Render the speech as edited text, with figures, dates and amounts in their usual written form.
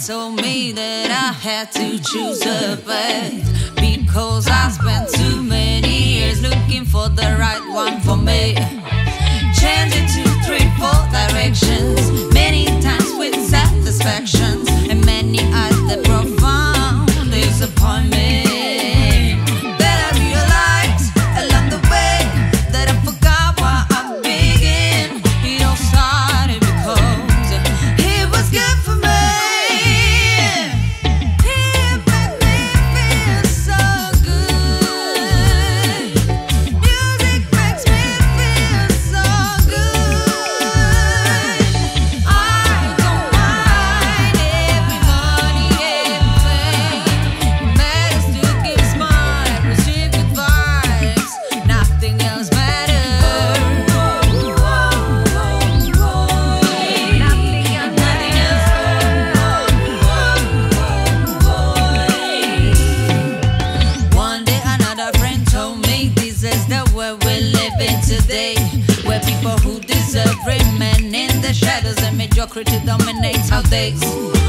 told me that I had to choose a path, because I spent too many years looking for the right one for me. Changing 2, 3, 4 directions, many times with satisfactions, and many other profound disappointment. That I realized along the way that I forgot why I began. It all started because it was good for me. It made me feel so good. Music makes me feel so good. I don't mind every money, every fame. Matters to give smile, receive good vibes. Nothing else matters. Nothing else. One day another friend told me this is the world we live in today, where people who deserve remain in the shadows and mediocrity dominates our days.